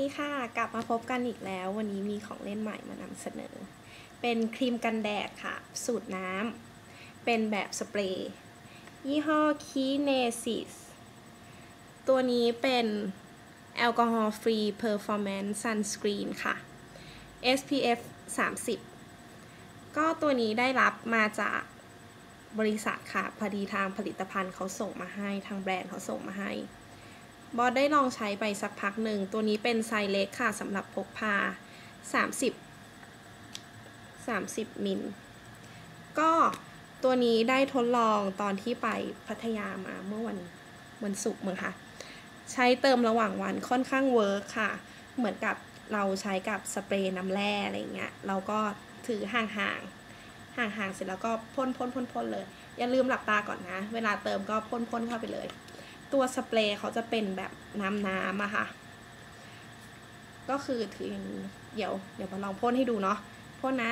ดีค่ะกลับมาพบกันอีกแล้ววันนี้มีของเล่นใหม่มานำเสนอเป็นครีมกันแดดค่ะสูตรน้ำเป็นแบบสเปรย์ยี่ห้อ Kinesis ตัวนี้เป็นแอลกอฮอล์ฟรี Performance Sunscreen ค่ะ SPF 30ก็ตัวนี้ได้รับมาจากบริษัทค่ะพอดีทางผลิตภัณฑ์เขาส่งมาให้ทางแบรนด์เขาส่งมาให้บอสได้ลองใช้ไปสักพักหนึ่งตัวนี้เป็นไซส์เล็กค่ะสำหรับพกพา30มิลก็ตัวนี้ได้ทดลองตอนที่ไปพัทยามาเมื่อวันศุกร์มั้งค่ะใช้เติมระหว่างวันค่อนข้างเวิร์คค่ะเหมือนกับเราใช้กับสเปรย์น้ำแร่อะไรเงี้ยเราก็ถือห่างเสร็จแล้วก็พ่นเลยอย่าลืมหลับตาก่อนนะเวลาเติมก็พ่นเข้าไปเลยตัวสเปรย์เขาจะเป็นแบบน้ำอะค่ะก็คือถืออย่างนี้เดี๋ยวมาลองพ่นให้ดูเนาะพ่นนะ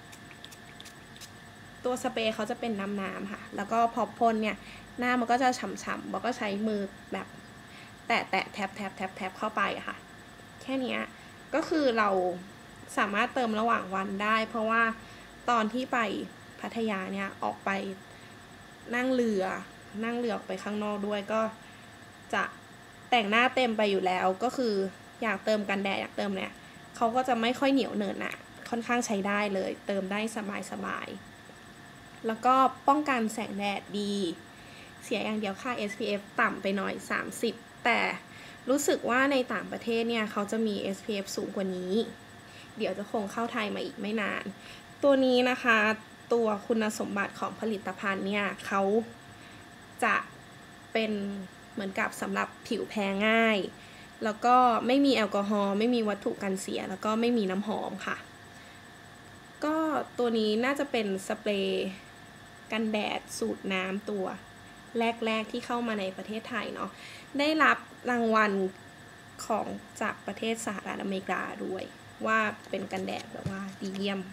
ตัวสเปรย์เขาจะเป็นน้ำค่ะแล้วก็พอพ่นเนี่ยหน้ามันก็จะฉ่ำๆบอกก็ใช้มือแบบแตะแทบเข้าไปค่ะแค่นี้ก็คือเราสามารถเติมระหว่างวันได้เพราะว่าตอนที่ไปพัทยาเนี่ยออกไปนั่งเรือออกไปข้างนอกด้วยก็จะแต่งหน้าเต็มไปอยู่แล้วก็คืออยากเติมกันแดดอยากเติมเนี่ยเขาก็จะไม่ค่อยเหนียวเหนอะหนะค่อนข้างใช้ได้เลยเติมได้สบายแล้วก็ป้องกันแสงแดดดีเสียอย่างเดียวค่า SPF ต่ำไปหน่อย30แต่รู้สึกว่าในต่างประเทศเนี่ยเขาจะมี SPF สูงกว่านี้เดี๋ยวจะคงเข้าไทยมาอีกไม่นานตัวนี้นะคะตัวคุณสมบัติของผลิตภัณฑ์เนี่ยเขาจะเป็นเหมือนกับสำหรับผิวแพ้ง่ายแล้วก็ไม่มีแอลกอฮอล์ไม่มีวัตถุกันเสียแล้วก็ไม่มีน้ำหอมค่ะก็ตัวนี้น่าจะเป็นสเปรย์กันแดดสูตรน้ำตัวแรกที่เข้ามาในประเทศไทยเนาะได้รับรางวัลของจากประเทศสหรัฐอเมริกาด้วยว่าเป็นกันแดดแบบว่าดีเยี่ยม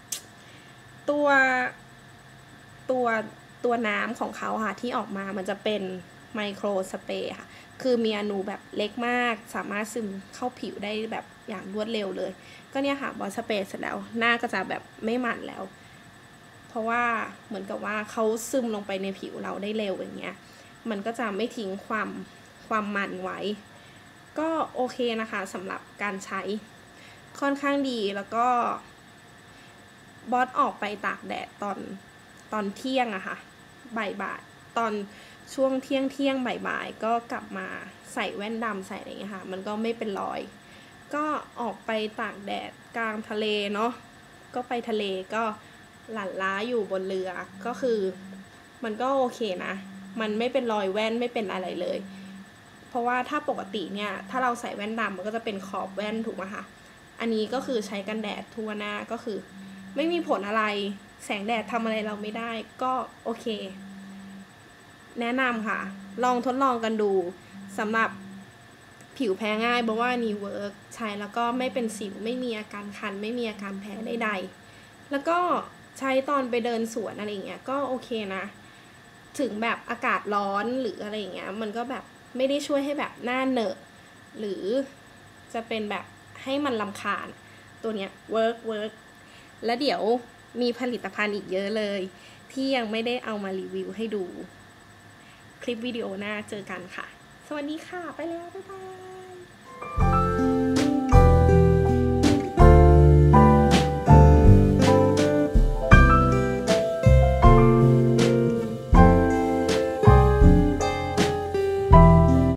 ตัวน้ำของเขาค่ะที่ออกมามันจะเป็นไมโครสเปรย์ค่ะคือมีอนูแบบเล็กมากสามารถซึมเข้าผิวได้แบบอย่างรวดเร็วเลยก็เนี่ยค่ะบอสสเปรย์เสร็จแล้วหน้าก็จะแบบไม่มันแล้วเพราะว่าเหมือนกับว่าเขาซึมลงไปในผิวเราได้เร็วอย่างเงี้ยมันก็จะไม่ทิ้งความมันไว้ก็โอเคนะคะสำหรับการใช้ค่อนข้างดีแล้วก็บอสออกไปตากแดดตอนเที่ยงอะค่ะบ่ายตอนช่วงเที่ยงบ่ายก็กลับมาใส่แว่นดำใส่อะไรเงี้ยค่ะมันก็ไม่เป็นรอยก็ออกไปตากแดดกลางทะเลเนาะก็ไปทะเลก็หลั่นล้าอยู่บนเรือก็คือมันก็โอเคนะมันไม่เป็นรอยแว่นไม่เป็นอะไรเลยเพราะว่าถ้าปกติเนี่ยถ้าเราใส่แว่นดำมันก็จะเป็นขอบแว่นถูกไหมคะอันนี้ก็คือใช้กันแดดทั่วหน้าก็คือไม่มีผลอะไรแสงแดดทำอะไรเราไม่ได้ก็โอเคแนะนำค่ะลองทดลองกันดูสำหรับผิวแพ้ง่ายเพราะว่านี่เวิร์กใช้แล้วก็ไม่เป็นสิวไม่มีอาการคันไม่มีอาการแพ้ใดๆแล้วก็ใช้ตอนไปเดินสวนอะไรเงี้ยก็โอเคนะถึงแบบอากาศร้อนหรืออะไรเงี้ยมันก็แบบไม่ได้ช่วยให้แบบหน้าเหนอะหรือจะเป็นแบบให้มันรำคาญตัวเนี้ยเวิร์กแล้วเดี๋ยวมีผลิตภัณฑ์อีกเยอะเลยที่ยังไม่ได้เอามารีวิวให้ดูคลิปวิดีโอหน้าเจอกันค่ะสวัสดีค่ะไปแล้วบ๊ายบาย